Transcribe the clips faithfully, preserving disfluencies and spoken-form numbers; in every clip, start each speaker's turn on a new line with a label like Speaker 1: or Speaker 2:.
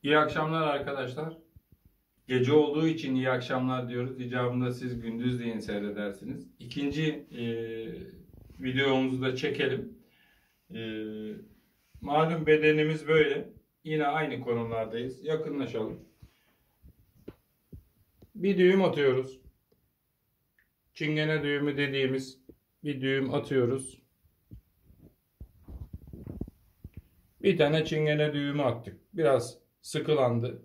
Speaker 1: İyi akşamlar arkadaşlar. Gece olduğu için iyi akşamlar diyoruz. İcabında siz gündüzleyin seyredersiniz. İkinci e, videomuzu da çekelim. E, malum bedenimiz böyle. Yine aynı konumlardayız. Yakınlaşalım. Bir düğüm atıyoruz. Çingene düğümü dediğimiz bir düğüm atıyoruz. Bir tane çingene düğümü attık. Biraz sıkılandı.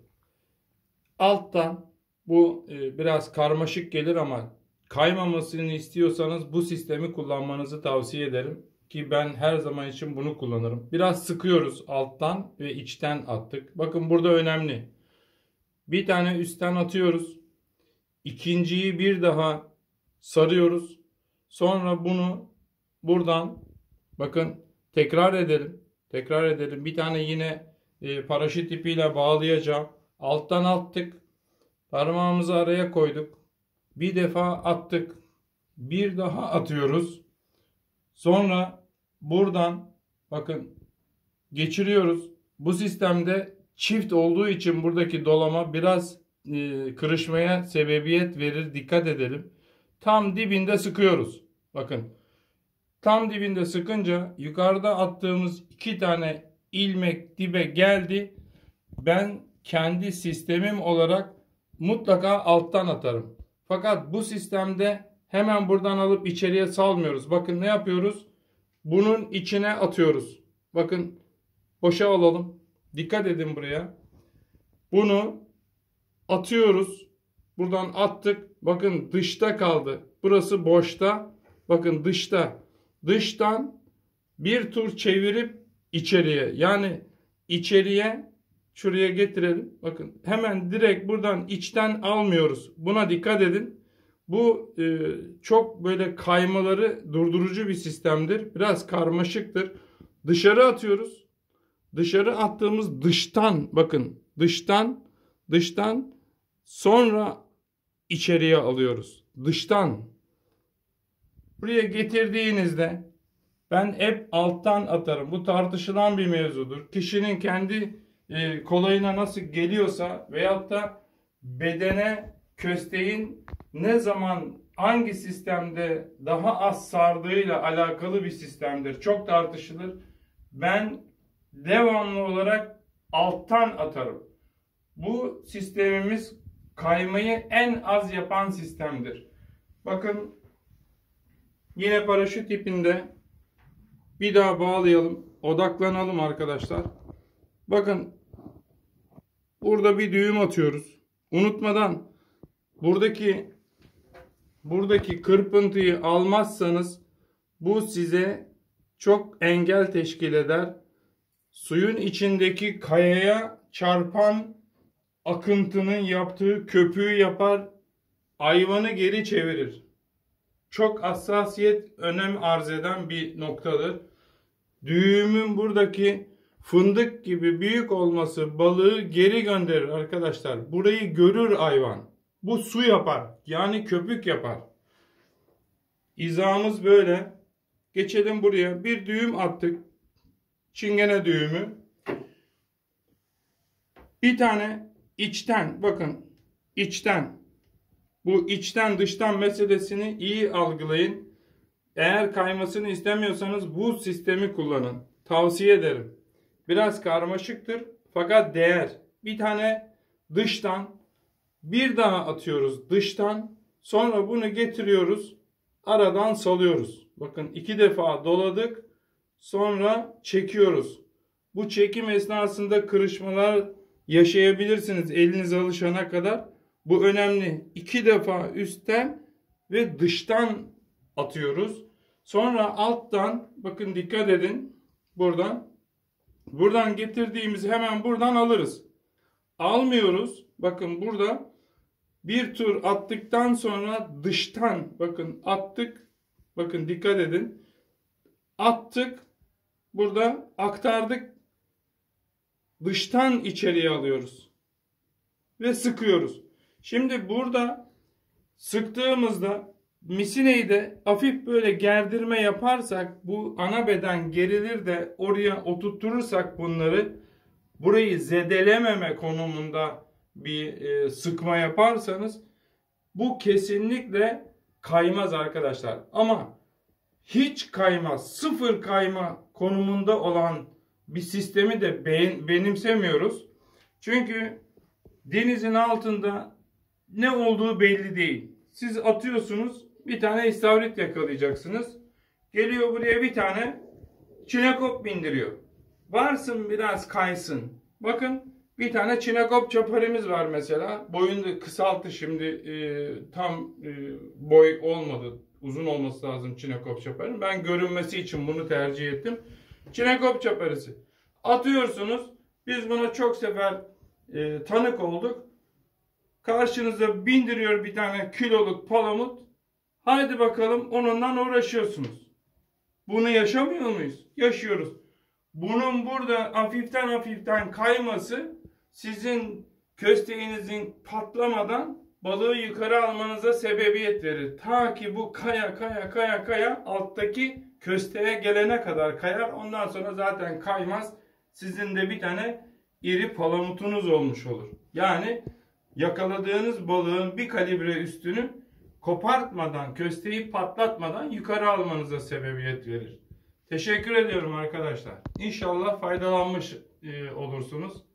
Speaker 1: Alttan bu e, biraz karmaşık gelir ama kaymamasını istiyorsanız bu sistemi kullanmanızı tavsiye ederim. Ki ben her zaman için bunu kullanırım. Biraz sıkıyoruz alttan ve içten attık. Bakın burada önemli. Bir tane üstten atıyoruz. İkinciyi bir daha sarıyoruz. Sonra bunu buradan bakın tekrar edelim. Tekrar edelim. Bir tane yine e, paraşüt ipiyle bağlayacağım. Alttan attık. Parmağımızı araya koyduk. Bir defa attık. Bir daha atıyoruz. Sonra buradan bakın geçiriyoruz. Bu sistemde çift olduğu için buradaki dolama biraz e, kırışmaya sebebiyet verir. Dikkat edelim. Tam dibinde sıkıyoruz. Bakın. Tam dibinde sıkınca yukarıda attığımız iki tane ilmek dibe geldi. Ben kendi sistemim olarak mutlaka alttan atarım. Fakat bu sistemde hemen buradan alıp içeriye salmıyoruz. Bakın ne yapıyoruz? Bunun içine atıyoruz. Bakın boşa alalım. Dikkat edin buraya. Bunu atıyoruz. Buradan attık. Bakın dışta kaldı. Burası boşta. Bakın dışta. Dıştan bir tur çevirip içeriye. Yani içeriye şuraya getirelim. Bakın hemen direkt buradan içten almıyoruz. Buna dikkat edin. Bu e, çok böyle kaymaları durdurucu bir sistemdir. Biraz karmaşıktır. Dışarı atıyoruz. Dışarı attığımız dıştan bakın dıştan dıştan sonra içeriye alıyoruz. Dıştan. Buraya getirdiğinizde ben hep alttan atarım. Bu tartışılan bir mevzudur. Kişinin kendi e, kolayına nasıl geliyorsa veyahut da bedene kösteğin ne zaman hangi sistemde daha az sardığıyla alakalı bir sistemdir. Çok tartışılır. Ben devamlı olarak alttan atarım. Bu sistemimiz kaymayı en az yapan sistemdir. Bakın yine paraşüt ipinde bir daha bağlayalım. Odaklanalım arkadaşlar. Bakın burada bir düğüm atıyoruz. Unutmadan buradaki buradaki kırpıntıyı almazsanız bu size çok engel teşkil eder. Suyun içindeki kayaya çarpan akıntının yaptığı köpüğü yapar. Hayvanı geri çevirir. Çok hassasiyet önem arz eden bir noktadır. Düğümün buradaki fındık gibi büyük olması balığı geri gönderir arkadaşlar. Burayı görür hayvan. Bu su yapar. Yani köpük yapar. İzahımız böyle. Geçelim buraya. Bir düğüm attık. Çingene düğümü. Bir tane içten. Bakın. içten. Bu içten dıştan meselesini iyi algılayın. Eğer kaymasını istemiyorsanız bu sistemi kullanın. Tavsiye ederim. Biraz karmaşıktır fakat değer. Bir tane dıştan bir daha atıyoruz dıştan. Sonra bunu getiriyoruz. Aradan salıyoruz. Bakın iki defa doladık. Sonra çekiyoruz. Bu çekim esnasında kırışmalar yaşayabilirsiniz eliniz alışana kadar. Bu önemli. İki defa üstten ve dıştan atıyoruz. Sonra alttan bakın dikkat edin. Buradan. Buradan getirdiğimizi hemen buradan alırız. Almıyoruz. Bakın burada bir tur attıktan sonra dıştan bakın attık. Bakın dikkat edin. Attık. Burada aktardık. Dıştan içeriye alıyoruz. Ve sıkıyoruz. Şimdi burada sıktığımızda misineyi de hafif böyle gerdirme yaparsak bu ana beden gerilir de oraya oturturursak bunları burayı zedelememe konumunda bir e, sıkma yaparsanız bu kesinlikle kaymaz arkadaşlar. Ama hiç kaymaz, sıfır kayma konumunda olan bir sistemi de beğen, benimsemiyoruz. Çünkü denizin altında ne olduğu belli değil. Siz atıyorsunuz, bir tane istavrit yakalayacaksınız. Geliyor buraya bir tane çinekop bindiriyor. Varsın biraz kaysın. Bakın bir tane çinekop çaparımız var mesela. Boyunu da kısalttı şimdi, e, tam e, boy olmadı. Uzun olması lazım çinekop çaparın. Ben görünmesi için bunu tercih ettim. Çinekop çaparısı. Atıyorsunuz. Biz buna çok sefer e, tanık olduk. Karşınıza bindiriyor bir tane kiloluk palamut. Haydi bakalım onunla uğraşıyorsunuz. Bunu yaşamıyor muyuz? Yaşıyoruz. Bunun burada hafiften hafiften kayması sizin kösteğinizin patlamadan balığı yukarı almanıza sebebiyet verir. Ta ki bu kaya kaya kaya kaya alttaki kösteğe gelene kadar kayar. Ondan sonra zaten kaymaz. Sizin de bir tane iri palamutunuz olmuş olur. Yani yakaladığınız balığın bir kalibre üstünü kopartmadan, kösteği patlatmadan yukarı almanıza sebebiyet verir. Teşekkür ediyorum arkadaşlar. İnşallah faydalanmış e, olursunuz.